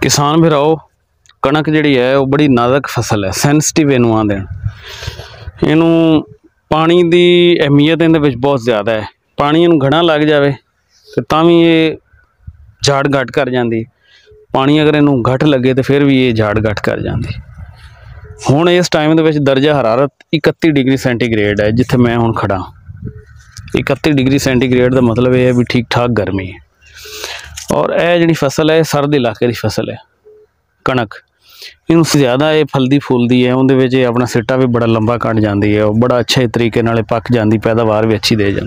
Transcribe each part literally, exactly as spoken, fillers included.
किसान भराओ कणक जिहड़ी है वो बड़ी नाजुक फसल है, सेंसिटिव इनू आंदे इनू पानी की अहमीयत इहदे विच बहुत ज़्यादा है। पानी इनू घना लग जाए तो तां भी ये झाड़ घट कर जाती, पानी अगर इनू घट लगे तो फिर भी ये झाड़ घट कर जाती। हुण इस टाइम दे विच दर्जा हरारत इकत्ती डिग्री सेंटीग्रेड है जिथे मैं हुण खड़ा। इकत्ती डिग्री सेंटीग्रेड का मतलब यह है भी ठीक ठाक गर्मी है। और यह जी फसल है सरद इलाके की फसल है कणक, इनू ज़्यादा ये फलदी फूलदी है, उन्हें अपना सिट्टा भी बड़ा लंबा कट जाती है और बड़ा अच्छे तरीके नाल पक जाती, पैदावार भी अच्छी दे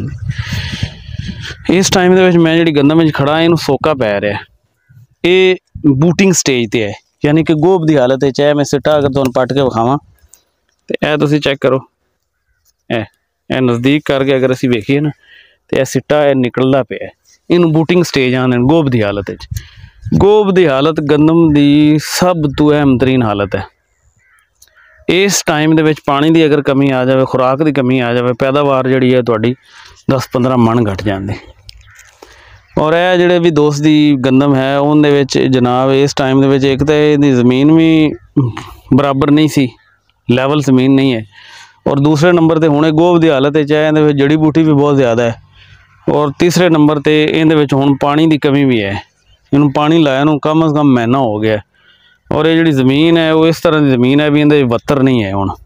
जाती। इस टाइम के मैं जी गंदम में खड़ा इनू सोका पै रहा, ये बूटिंग स्टेज पर है, यानी कि गोभ की हालत है। चाहे मैं सिट्टा अगर तुहानूं पट के विखावां तो यह तुसीं चेक करो, ए ए नज़दीक करके अगर असीं वेखीए ना तो यह सिट्टा है निकलदा पिया, इनू बूटिंग स्टेज आने गोभ की हालत है। गोभ की हालत गंदम की सब तो अहम तरीन हालत है। इस टाइम दे विच पानी की अगर कमी आ जाए, खुराक की कमी आ जाए, पैदावार जिहड़ी है तुहाडी दस पंद्रह मन घट जाती। और यह जिहड़े भी दोस्त की गंदम है उनदे विच जनाब इस टाइम दे विच एक तो इहदी ज़मीन भी बराबर नहीं सी, लैवल ज़मीन नहीं है, और दूसरे नंबर पर हुणे गोभ की हालत है, चाहे इहदे विच जड़ी बूटी भी बहुत ज़्यादा है, और तीसरे नंबर पर इहदे विच हुण पानी की कमी भी है। इनू पानी लाया नू कम अज़ कम महीना हो गया, और ये जी ज़मीन है वो इस तरह की ज़मीन है भी इहदे वत्तर नहीं है हुण,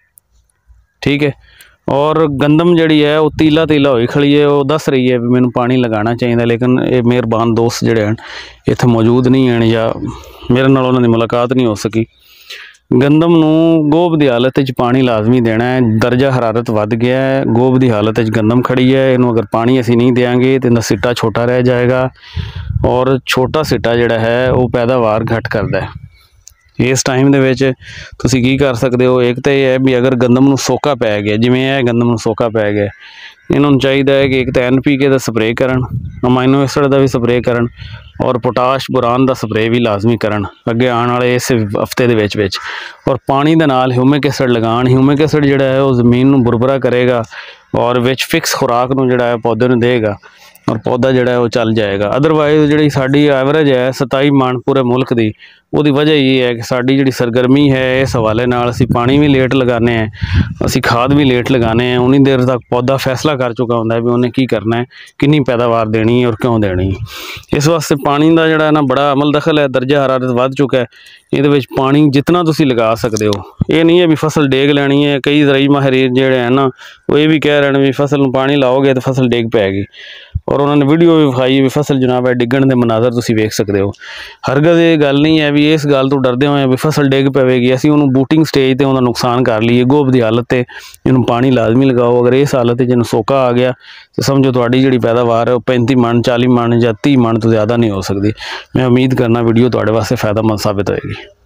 ठीक है। और गंदम जिहड़ी है वो तीला तीला होई खड़ी है, वो दस रही है भी मैनू पानी लगाना चाहिए, लेकिन ये मेहरबान दोस्त जिहड़े हैं इत्थे मौजूद नहीं हैं या मेरे नाल उन्हां दी मुलाकात नहीं हो सकी। गंदम नू गोभ की हालत च पानी लाजमी देना है, दर्जा हरारत वध गया है, गोभ की हालत च गंदम खड़ी है, इनू अगर पानी असी नहीं देंगे तो इनका सिट्टा छोटा रह जाएगा, और छोटा सिट्टा जिहड़ा है वो पैदावार घट करता है। इस टाइम दे विच तुसीं की कर सकते हो, एक तो यह है भी अगर गंदम नू सोका पै गया, जिवें यह गंदम नू सोका पै गया, इन्होंने चाहिए है कि एक तो एन पी के का स्प्रे करन, अमाइनो एसिड का भी स्प्रे करन, और पोटाश बोरान का स्प्रे भी लाजमी करन अगे आने वाले इस हफ्ते दे विच विच। और पानी दे नाल ह्यूमिक एसिड लगान, ह्यूमिक एसिड जिहड़ा है वो जमीन नू बुरबरा करेगा और विच फिक्स खुराक नू जिहड़ा है पौधे नू देगा, और पौधा जिहड़ा है वो चल जाएगा। अदरवाइज जिहड़ी साडी एवरेज है सताई मन पूरे मुल्क की, उसकी वजह ये है कि साडी जिहड़ी सरगर्मी है इस हवाले नाल असीं पानी भी लेट लगाने हैं, असीं खाद भी लेट लगाने हैं, उन्नी देर तक पौधा फैसला कर चुका होंदा है भी उन्हें की करना है, कितनी पैदावार देनी है और क्यों देनी है। इस वास्ते पानी का जिहड़ा ना बड़ा अमल दखल है, दर्जा हरारत वध चुका है, ये विच पानी जितना तुसीं लगा सकते हो। ये नहीं है भी फसल डेग लैनी है, कई ज़राई माहिर जिहड़े हैं ना वो ये भी कह रहे हैं भी फसल नूं पानी लाओगे तो फसल डेग पैगी, और उन्होंने वीडियो भी विखाई भी फसल जनाब है डिगण के मनाजर तुसीं वेख सकते हो। हरगज़ ये गल नहीं है भी इस गल तो डरदे होए भी फसल डिग पवेगी, असीं उन्होंने बूटिंग स्टेज पर उन्होंने नुकसान कर लीए। गोभ की हालत है इन्हूं पानी लाजमी लगाओ, अगर इस हालत जिन्होंने सोका आ गया तो समझो तुहाडी जिहड़ी पैदावार है पैंती मन चाली मन या तीह मन तो ज़्यादा नहीं हो सकती। मैं उम्मीद करना वीडियो तुहाडे वास्ते फ़ायदेमंद साबित होएगी।